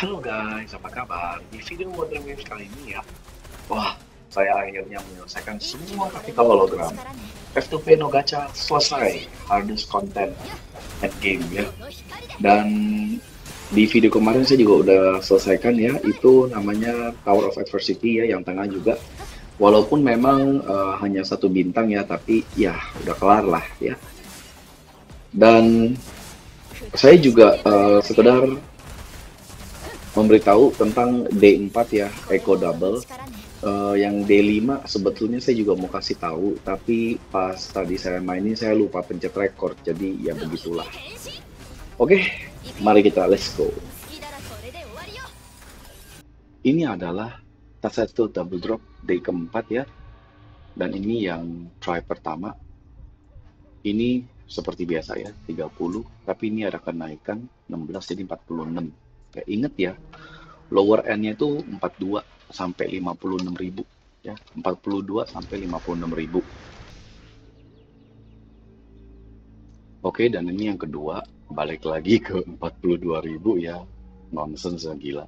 Halo guys, apa kabar? Di video Modern Waves kali ini ya, wah, saya akhirnya menyelesaikan semua capital hologram. F2P no Gacha selesai, hardest content at game ya. Dan di video kemarin saya juga udah selesaikan ya, itu namanya Tower of Adversity ya, yang tengah juga. Walaupun memang hanya satu bintang ya, tapi ya udah kelar lah ya. Dan saya juga sekedar memberitahu tentang D4 ya, Echo Double. Yang D5 sebetulnya saya juga mau kasih tahu, tapi pas tadi saya mainin saya lupa pencet record, jadi ya begitulah. Oke, mari kita let's go. Ini adalah Tasetsu Double Drop day keempat ya, dan ini yang try pertama. Ini seperti biasa ya, 30, tapi ini ada kenaikan 16 jadi 46. Ya, inget ya, lower end-nya itu 42 sampai 56.000 ya, 42 sampai 56.000. Oke, dan ini yang kedua, balik lagi ke 42.000 ya, nonsense ya, gila.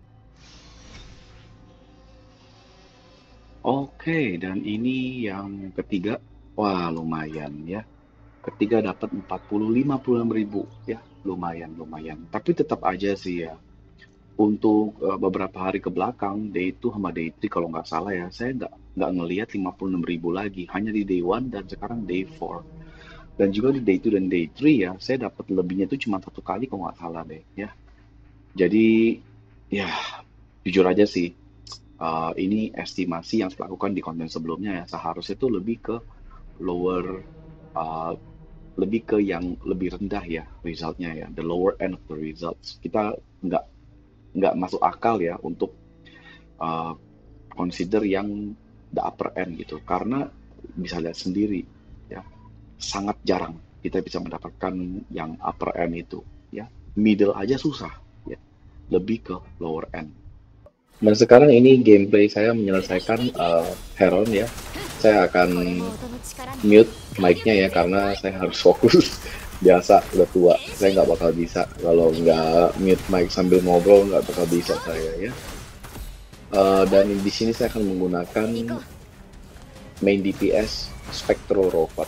Oke, dan ini yang ketiga, wah lumayan ya. Ketiga dapat 56.000 ya, lumayan. Tapi tetap aja sih ya, untuk beberapa hari ke belakang, day 2 sama day 3 kalau nggak salah ya, saya nggak ngelihat 56.000 lagi, hanya di day 1 dan sekarang day 4. Dan juga di day 2 dan day 3 ya, saya dapat lebihnya itu cuma satu kali kalau nggak salah deh ya. Jadi ya jujur aja sih, ini estimasi yang saya lakukan di konten sebelumnya ya, seharusnya itu lebih ke lower, uh, lebih ke yang lebih rendah ya resultnya ya, the lower end of the results. Kita nggak nggak masuk akal ya untuk uh, consider yang the upper end gitu, karena bisa lihat sendiri ya, sangat jarang kita bisa mendapatkan yang upper end itu ya, middle aja susah ya, lebih ke lower end. Dan sekarang ini gameplay saya menyelesaikan Heron ya. Saya akan mute mic-nya ya karena saya harus fokus. Biasa udah tua, saya nggak bakal bisa kalau nggak mute mic sambil ngobrol, nggak bakal bisa saya ya. Dan di sini saya akan menggunakan main DPS Spectro Rover.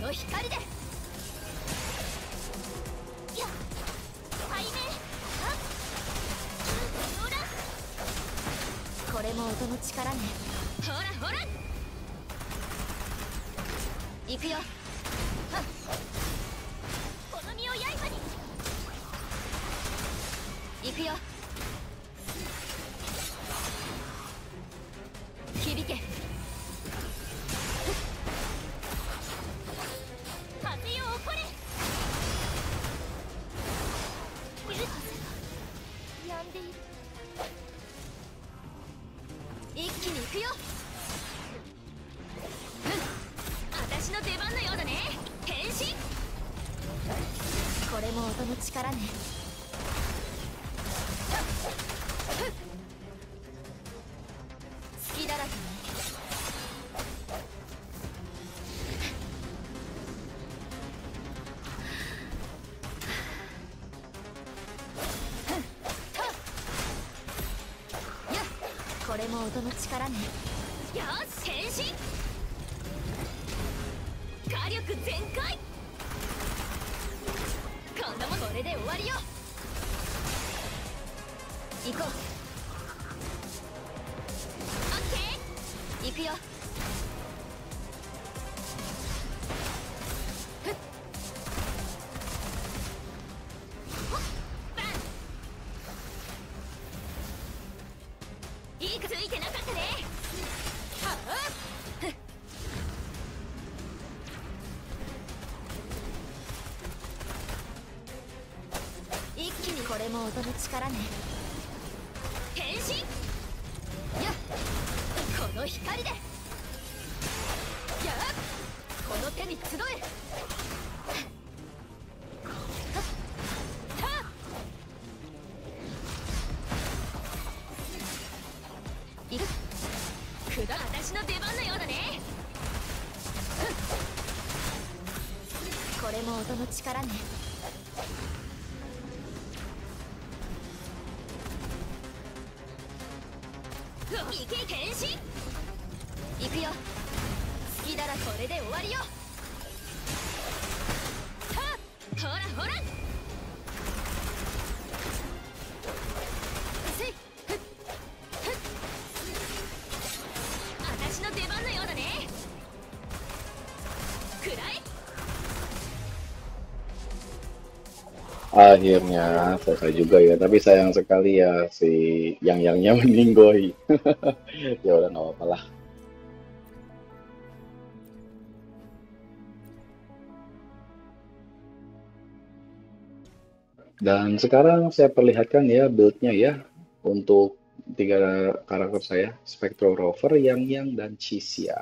の光でや背面はっほらこれも音の力ね。ほらほら行くよ。はっこの身を刃に行くよ。響け。風よ起これ。風が止んでいる。一気に行くよ。私の出番のようだね。変身。これも音の力ね。隙だらけね。これも音の力ね。よし変身。火力全開。こんなもんこれで終わりよ。行こう。オッケー行くよ。ふっほっバン。いいかついてなかったね。はあふっ一気にこれも音の力ね。変身。やっこの光でやっこの手に集え。はっはっいくくだ私の出番のようだね。これも音の力ね。いけ変身。行くよ。好きならこれで終わりよ。はっほらほらせいふっふっ私の出番のようだね。くらえ。 Akhirnya selesai juga ya, tapi sayang sekali ya si Yang-Yangnya meninggoy. Ya udah nggak apa-apa lah. Dan sekarang saya perlihatkan ya build-nya ya untuk tiga karakter saya, Spectro Rover, Yang-Yang, dan Chisia.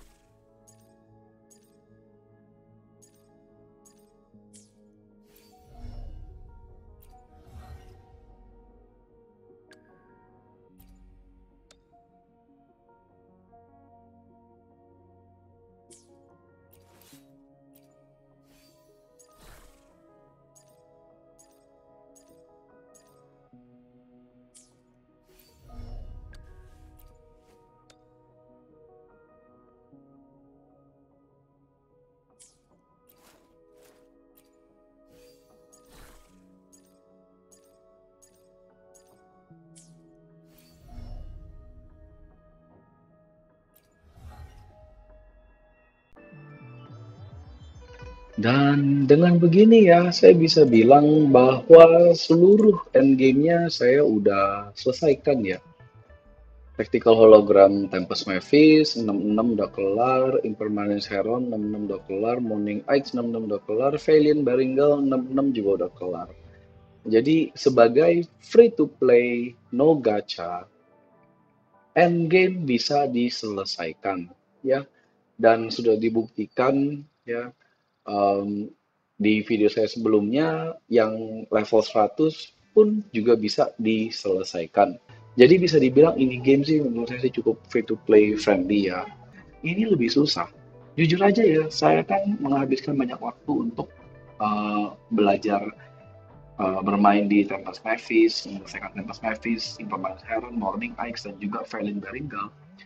Dan dengan begini ya, saya bisa bilang bahwa seluruh endgame-nya saya udah selesaikan ya. Tactical Hologram Tempest Mavis 66 udah kelar, Impermanence Heron 66 udah kelar, Morning Ice 66 udah kelar, Valiant Baringal 66 juga udah kelar. Jadi sebagai free to play no gacha, endgame bisa diselesaikan ya, dan sudah dibuktikan ya, em, di video saya sebelumnya yang level 100 pun juga bisa diselesaikan. Jadi bisa dibilang ini game sih menurut saya sih cukup free to play friendly ya. Ini lebih susah. Jujur aja ya, saya kan menghabiskan banyak waktu untuk belajar bermain di Tempest Mavis, menyelesaikan Tempest Mavis, Impermanence Heron, Morning Ice, dan juga Valiant Baringal.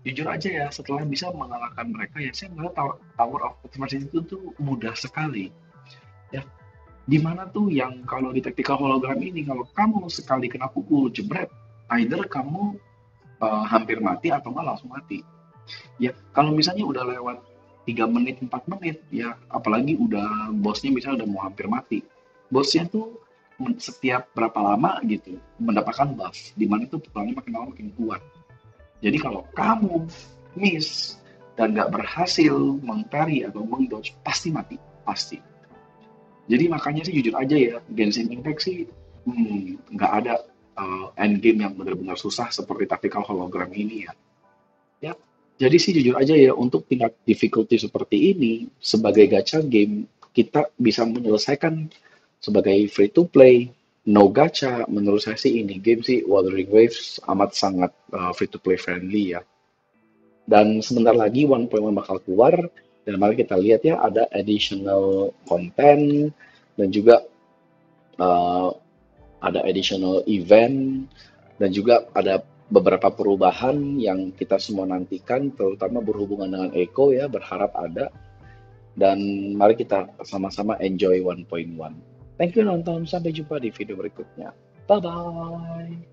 Jujur aja ya, setelah bisa mengalahkan mereka ya, saya melihat Tower of Controversy itu tuh mudah sekali. Ya, di mana tuh yang kalau di tactical hologram ini, kalau kamu sekali kena pukul jebret, either kamu hampir mati atau nggak langsung mati. Ya, kalau misalnya udah lewat 3 menit, 4 menit, ya apalagi udah bosnya misalnya udah mau hampir mati. Bosnya tuh setiap berapa lama gitu mendapatkan buff, di mana tuh pukulannya makin lama makin kuat. Jadi kalau kamu miss dan nggak berhasil mengparry atau mengdodge, pasti mati, pasti. Jadi makanya sih jujur aja ya, Genshin Impact sih nggak ada end game yang benar-benar susah seperti tactical hologram ini ya. Ya, jadi sih jujur aja ya, untuk tingkat difficulty seperti ini, sebagai gacha game, kita bisa menyelesaikan sebagai free to play, no gacha, menurut saya sih ini game sih Wuthering Waves amat sangat free to play friendly ya. Dan sebentar lagi 1.1 bakal keluar, dan mari kita lihat ya, ada additional content, dan juga uh, ada additional event, dan juga ada beberapa perubahan yang kita semua nantikan, terutama berhubungan dengan Echo ya, berharap ada. Dan mari kita sama-sama enjoy 1.1. Thank you nonton, sampai jumpa di video berikutnya. Bye-bye.